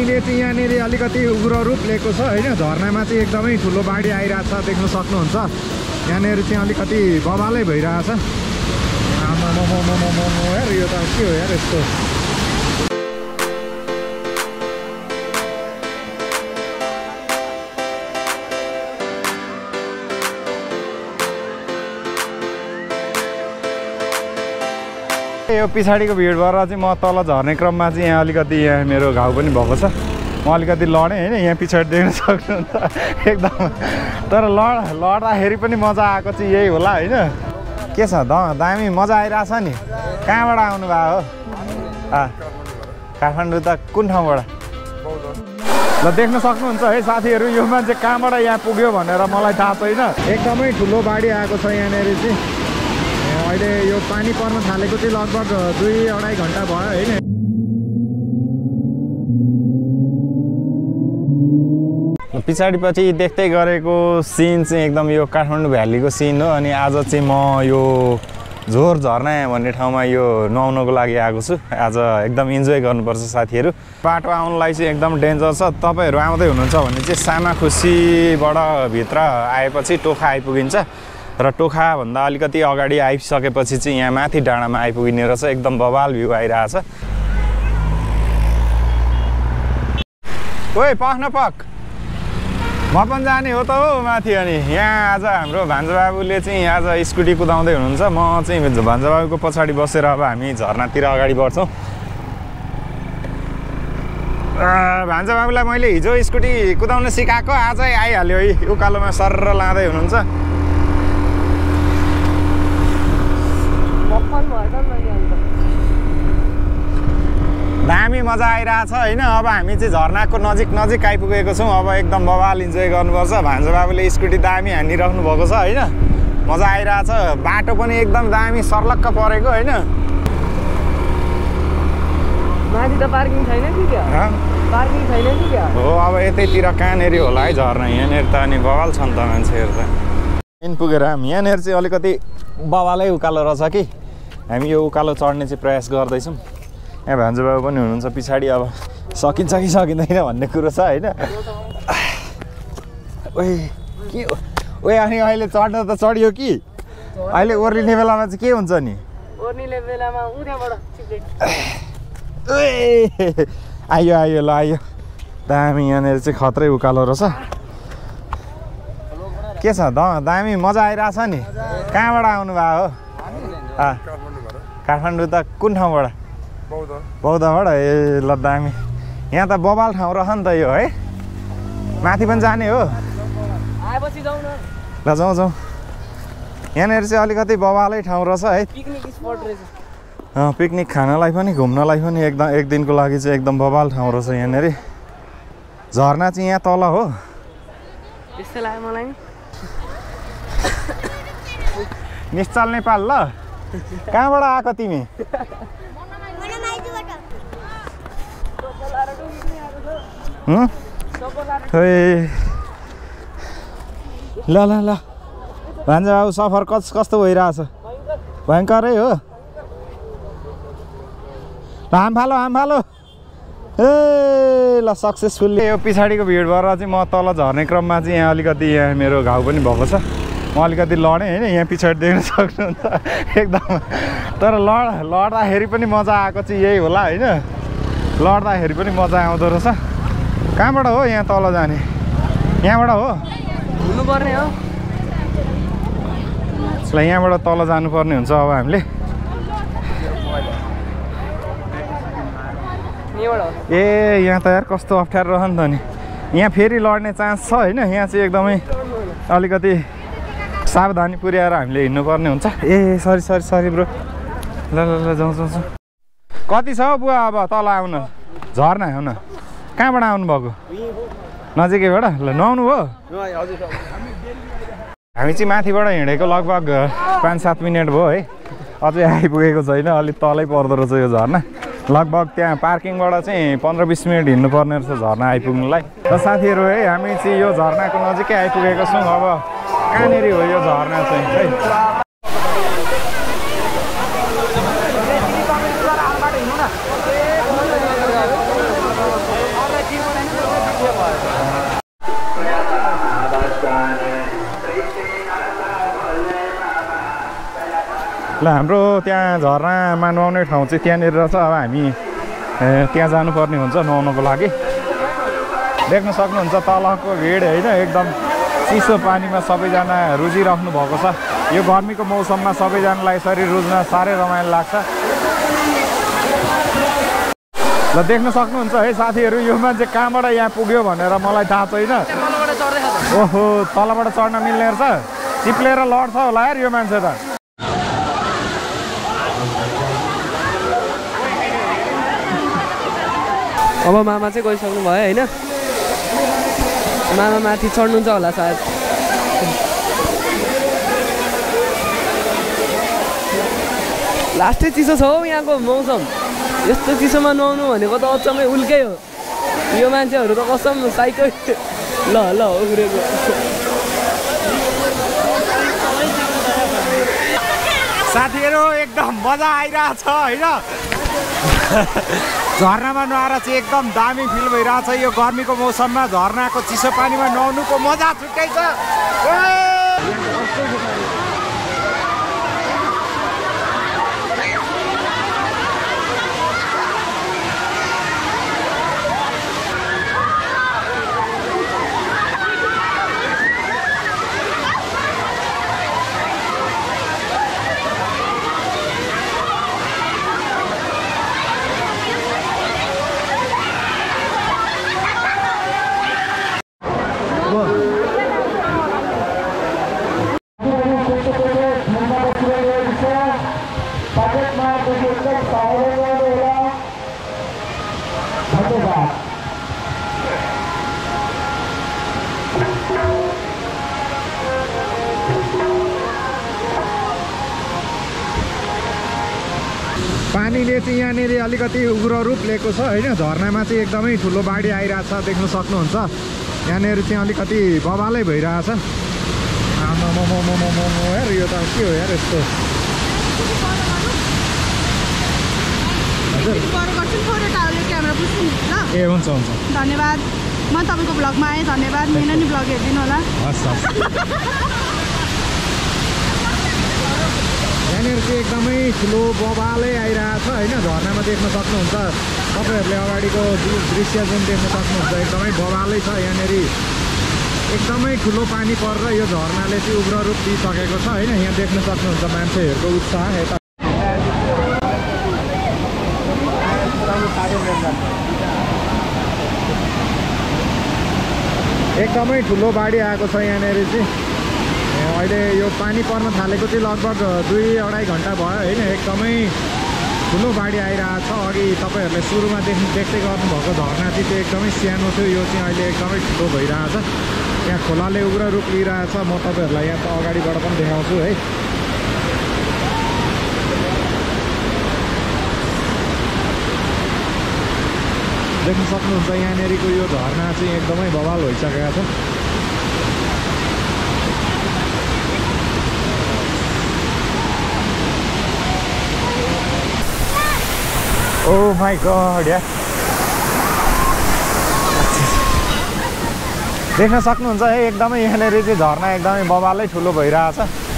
पानीले चाहिँ यहाँनिर अलिकति उग्र रूप लिएको छ होइन। झरनामा चाहिँ एकदमै ठुलो बाढी आइरहेछ देख्न सक्नुहुन्छ। यहाँनिर चाहिँ अलिकति बवालै भइरहेछ। यार यो त के हो यार यस्तो। यो पछाडिको भिडबाट चाहिँ म तल झर्ने क्रममा चाहिँ यहाँ अलिकति यहाँ मेरो घाउ पनि भएको छ। म अलिकति लडेँ होइन। यहाँ पछाडि देख्न सक्नुहुन्छ एकदम। तर लड्दाखेरि पनि मजा आएको चाहिँ यही होला होइन। के छ दामी मजा आइरहेछ नि। कहाँबाट आउनु भयो हो? काठमाडौँ त कुन ठाउँबाट? ल देख्न सक्नुहुन्छ है साथीहरू, यो मान्छे कहाँबाट यहाँ पुग्यो भनेर मलाई थाहा छैन। एकदमै ठुलो बाढी आएको छ यहाँनिर चाहिँ। अहिले यो पानी पर्न थालेको चाहिँ लगभग 2-2.5 घन्टा भयो होइन। पछाडिपछि देख्दै गरेको सिन चाहिँ एकदम यो काठमाडौँ भ्यालीको सिन हो। अनि आज चाहिँ म यो झोर झर्ना भन्ने ठाउँमा यो नुहाउनको लागि आएको छु। आज एकदम इन्जोय गर्नुपर्छ साथीहरू। बाटो आउनलाई चाहिँ एकदम डेन्जर छ। तपाईँहरू आउँदै हुनुहुन्छ भने चाहिँ सामाखुसीबाट भित्र आएपछि टोखा आइपुगिन्छ र टोखाभन्दा अलिकति अगाडि आइसकेपछि चाहिँ यहाँ माथि डाँडामा आइपुगिने रहेछ। एकदम बवाल भ्यू आइरहेछ। ओइ पख न पख, म पनि जाने हो त हो माथि। अनि यहाँ आज हाम्रो भान्जा बाबुले चाहिँ आज स्कुटी कुदाउँदै हुनुहुन्छ। म चाहिँ भान्जा बाबुको पछाडि बसेर अब हामी झरनातिर अगाडि बढ्छौँ। भान्जा बाबुलाई मैले हिजो स्कुटी कुदाउन सिकाएको आजै आइहाल्यो है। उकालोमा सर्र लाँदै हुनुहुन्छ। दामी मजा आइरहेछ होइन। अब हामी चाहिँ झरनाको नजिक आइपुगेको छौँ। अब एकदम बवाल इन्जोय गर्नुपर्छ। भान्जा बाबुले स्कुटी दामी हानिराख्नु भएको छ होइन। मजा आइरहेछ। बाटो पनि एकदम दामी सर्लक्क परेको होइन। माथि त पार्किङ छैन कि क्या? पार्किङ छैन कि क्या? हो अब यतैतिर कहाँनिर होला है झरना। यहाँनिर त अनि बवाल छ नि त मान्छेहरू त। इन पुगेर हामी यहाँनिर चाहिँ अलिकति बवालै उकालो रहेछ कि हामी यो उकालो चढ्ने चाहिँ प्रयास गर्दैछौँ। यहाँ भान्जा बाबु पनि हुनुहुन्छ पछाडि। अब सकिन्छ कि सकिँदैन भन्ने कुरो छ होइन। ओइ के हो ओइ अनि अहिले चढ्न त चढियो कि अहिले ओर्लिने बेलामा चाहिँ के हुन्छ नि? ओर्लिने बेलामा उहाँबाट आयो ल आयो। दामी यहाँनिर चाहिँ खत्रै उकालो रहेछ। के छ दामी मजा आइरहेछ नि। कहाँबाट आउनु भयो हो? काठमाडौँ त कुन ठाउँबाट? बौद्धबाट। ए ल दामी। यहाँ त बवाल ठाउँ रह नि त यो है। माथि पनि जाने हो? आएपछि जाउँ न। ल जाउँ। यहाँनिर चाहिँ अलिकति बवालै ठाउँ रहेछ है। पिकनिक स्पट रहेछ। पिकनिक खानलाई पनि घुम्नलाई पनि एकदम एक दिनको लागि चाहिँ एकदम बवाल ठाउँ रहेछ यहाँनिर। झरना चाहिँ यहाँ तल हो। त्यस्तै लाग्यो मलाई नि। निश्चल नेपाल ल। कहाँबाट आएको तिमी? ल भान्जा बाबु सफर कस्तो भइरहेछ? भयङ्करै हो। हाम फालो ए ल सक्सेसफुल्ली। यो पछाडिको भिडबाट चाहिँ म तल झर्ने क्रममा चाहिँ यहाँ अलिकति यहाँ मेरो घाउ पनि भएको छ। म अलिकति लडेँ होइन। यहाँ पछाडि देख्न सक्नुहुन्छ एकदम। तर लड्दाखेरि पनि मजा आएको चाहिँ यही होला होइन। लड्दाखेरि पनि मजा आउँदो रहेछ। कहाँबाट हो यहाँ तल जाने? यहाँबाट हो हुनुपर्ने हो। ल यहाँबाट तल जानुपर्ने हुन्छ अब हामीले। ए यहाँ त यार कस्तो अप्ठ्यारो रह नि त नि। यहाँ फेरि लड्ने चान्स छ होइन। यहाँ चाहिँ एकदमै अलिकति सावधानी पुर्याएर हामीले हिँड्नुपर्ने हुन्छ। ए सरी ब्रो। ल जाउँ। कति छ हौ बुवा अब तल आउन? झर्ना हो न। कहाँबाट आउनु भएको? नजिकैबाट। ल नुहाउनु हो? हामी चाहिँ माथिबाट हिँडेको लगभग 5-7 मिनट भयो है। अझै आइपुगेको छैन। अलिक तलै पर्दो रहेछ यो झरना। लगभग त्यहाँ पार्किङबाट चाहिँ 15-20 मिनट हिँड्नुपर्ने रहेछ झरना आइपुग्नुलाई। र साथीहरू है हामी चाहिँ यो झरनाको नजिकै आइपुगेको छौँ। अब कहाँनिर हो यो झरना चाहिँ है? ल हाम्रो त्यहाँ झरनामा नुहाउने ठाउँ चाहिँ त्यहाँनिर रहेछ। अब हामी त्यहाँ जानुपर्ने हुन्छ नुहाउनको लागि। देख्न सक्नुहुन्छ तलको भिड होइन, एकदम चिसो पानीमा सबैजना रुजिराख्नु भएको छ। यो गर्मीको मौसममा सबैजनालाई यसरी रुज्न साह्रै रमाइलो लाग्छ। ल देख्न सक्नुहुन्छ है साथीहरू, यो मान्छे कहाँबाट यहाँ पुग्यो भनेर मलाई थाहा छैन। ओहो, तलबाट चढ्न मिल्ने रहेछ। चिप्लेर लड्छ होला यार यो मान्छे त। अब मामा चाहिँ गइसक्नु भयो होइन, मामा माथि चढ्नुहुन्छ होला सायद। लास्टै चिसो छ हौ यहाँको मौसम। यस्तो चिसोमा नुहाउनु भनेको त अचम्मै उल्कै हो। यो मान्छेहरू त कसम साइकै ल उग्रेको। साथीहरू एकदम मजा आइरहेछ होइन। झरनामा नुहाएर चाहिँ एकदम दामी फिल भइरहेछ। यो गर्मीको मौसममा झरनाको चिसो पानीमा नुहाउनुको मजा छुट्टै छ। पानीले चाहिँ यहाँनिर अलिकति उग्र रूप लिएको छ होइन। झरनामा चाहिँ एकदमै ठुलो बाढी आइरहेछ, देख्न सक्नुहुन्छ। यहाँनिर चाहिँ अलिकति बवालै भइरहेछ। यार यो त के हो यार यस्तो। ए हुन्छ हुन्छ, धन्यवाद। म तपाईँको ब्लगमा आएँ, धन्यवाद। मेरो नि ब्लग हेरिदिनु होला। हस् हस्। यहाँनिर चाहिँ एकदमै ठुलो बवालै आइरहेछ होइन। झरनामा देख्न सक्नुहुन्छ तपाईँहरूले अगाडिको दृश्य जुन देख्न सक्नुहुन्छ एकदमै बवालै छ। यहाँनिर एकदमै ठुलो पानी परेर यो झरनाले चाहिँ उग्र रूप लिइसकेको छ होइन। यहाँ देख्न सक्नुहुन्छ मान्छेहरूको उत्साह। यता एकदमै ठुलो बाढी आएको छ यहाँनिर चाहिँ। अहिले यो पानी पर्न थालेको चाहिँ लगभग 2-2.5 घन्टा भयो होइन। एकदमै ठुलो बाढी आइरहेछ। अघि तपाईँहरूले सुरुमा देख्दै गर्नुभएको झरना चाहिँ त्यो एकदमै सानो थियो, यो चाहिँ अहिले एकदमै ठुलो भइरहेछ। यहाँ खोलाले उग्र रूप लिइरहेछ। म तपाईँहरूलाई यहाँ त अगाडिबाट पनि देखाउँछु है। देख्न सक्नुहुन्छ यहाँनिरको यो झरना चाहिँ एकदमै बवाल भइसकेको छ। ओ माई गॉड यार, देख्न सक्नुहुन्छ है एकदमै यहाँनिर चाहिँ झरना एकदमै बवालै ठुलो भइरहेछ।